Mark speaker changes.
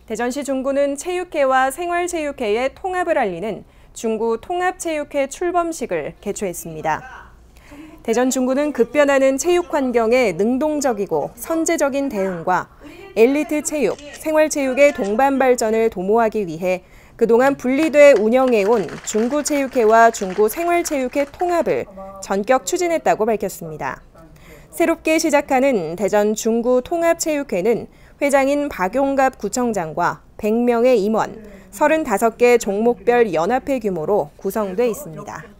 Speaker 1: 대전시 중구는 체육회와 생활체육회의 통합을 알리는 중구 통합체육회 출범식을 개최했습니다. 대전 중구는 급변하는 체육 환경에 능동적이고 선제적인 대응과 엘리트 체육, 생활체육의 동반 발전을 도모하기 위해 그동안 분리돼 운영해온 중구체육회와 중구생활체육회 통합을 전격 추진했다고 밝혔습니다. 새롭게 시작하는 대전 중구 통합체육회는 회장인 박용갑 구청장과 100명의 임원, 35개 종목별 연합회 규모로 구성돼 있습니다.